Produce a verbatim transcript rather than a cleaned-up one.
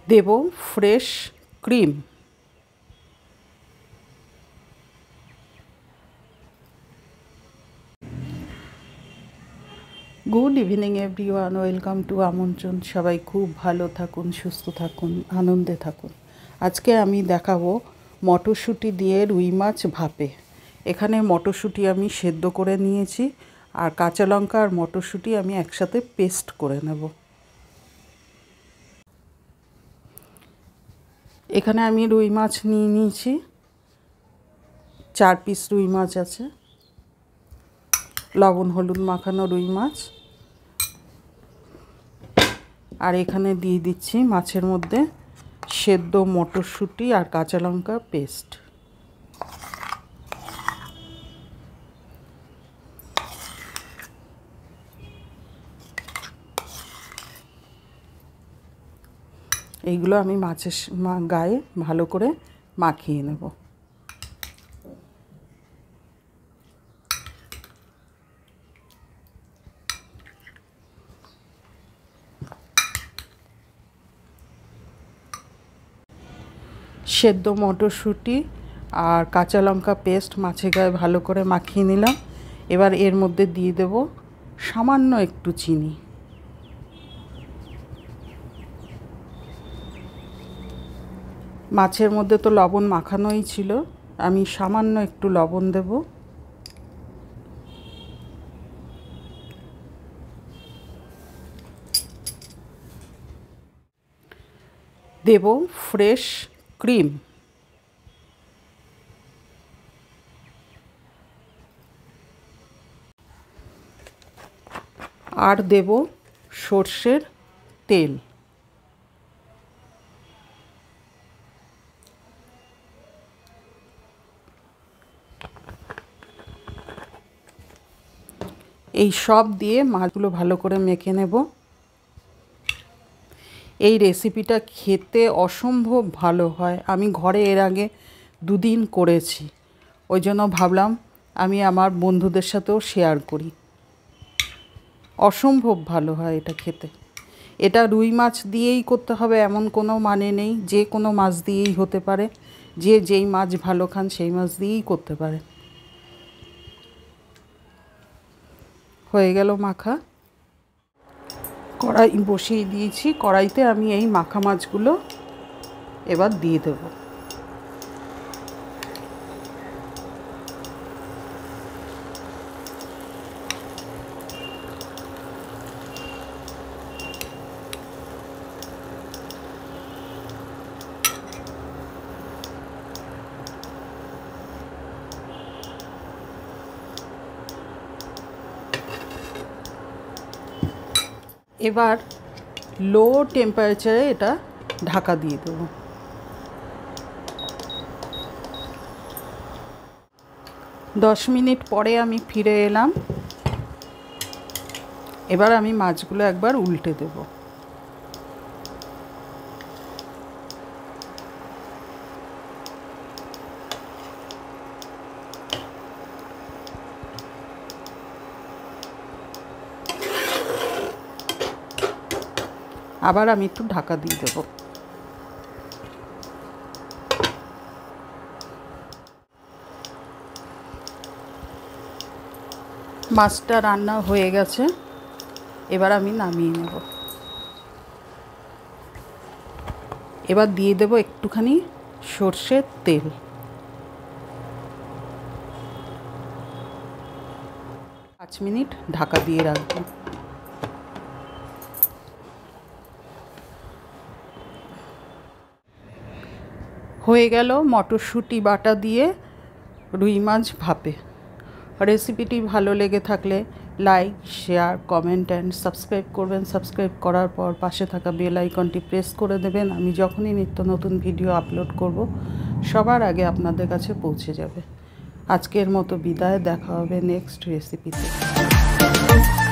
Dev fresh cream. Good evening everyone, welcome to Amantran. সবাই খুব ভালো থাকুন, সুস্থ থাকুন, আনন্দে থাকুন। আজকে আমি দেখাবো মটরশুঁটি দিয়ে রুই মাছ ভাপে। এখানে মটরশুঁটি আমি সেদ্ধ করে নিয়েছি, আর কাঁচা লঙ্কা আর মটরশুঁটি আমি একসাথে পেস্ট করে নেব। এখানে আমি রুই মাছ নিয়ে নিয়েছি, চার পিস রুই মাছ আছে, লবণ হলুদ মাখানো রুই মাছ। আর এখানে দিয়ে দিচ্ছি মাছের মধ্যে সেদ্ধ মটরশুঁটি আর কাঁচা লঙ্কা পেস্ট। এইগুলো আমি মাছের গায়ে ভালো করে মাখিয়ে নেব। সেদ্ধ মটরশুঁটি আর কাঁচা লঙ্কা পেস্ট মাছের গায়ে ভালো করে মাখিয়ে নিলাম। এবার এর মধ্যে দিয়ে দেব সামান্য একটু চিনি। মাছের মধ্যে তো লবণ মাখানোই ছিল, আমি সামান্য একটু লবণ দেব। দেব ফ্রেশ ক্রিম। আর দেব সর্ষের তেল। এই সব দিয়ে মাছগুলো ভালো করে মেখে নেব। এই রেসিপিটা খেতে অসম্ভব ভালো হয়। আমি ঘরে এর আগে দুদিন করেছি, ওই জন্য ভাবলাম আমি আমার বন্ধুদের সাথেও শেয়ার করি। অসম্ভব ভালো হয় এটা খেতে। এটা রুই মাছ দিয়েই করতে হবে এমন কোনো মানে নেই, যে কোনো মাছ দিয়েই হতে পারে। যে যেই মাছ ভালো খান সেই মাছ দিয়েই করতে পারে। হয়ে গেল মাখা। কড়াই বসিয়ে দিয়েছি, কড়াইতে আমি এই মাখা মাছগুলো এবার দিয়ে দেব। এবার লো টেম্পারেচারে এটা ঢাকা দিয়ে দেবো। দশ মিনিট পরে আমি ফিরে এলাম। এবার আমি মাছগুলো একবার উল্টে দেব। আবার আমি একটু ঢাকা দিয়ে দেব। মাছটা রান্না হয়ে গেছে, এবার আমি নামিয়ে নেব। এবার দিয়ে দেব একটুখানি সর্ষের তেল। পাঁচ মিনিট ঢাকা দিয়ে রাখবো। হয়ে গেল মটরশুঁটি বাটা দিয়ে রুই মাছ ভাপে। রেসিপিটি ভালো লেগে থাকলে like, share, comment and subscribe করবেন। সাবস্ক্রাইব করার পর পাশে থাকা বেল আইকনটি প্রেস করে দেবেন। আমি যখনই নিত্য নতুন ভিডিও আপলোড করব সবার আগে আপনাদের কাছে পৌঁছে যাবে। আজকের মতো বিদায়, দেখা হবে নেক্সট রেসিপিতে।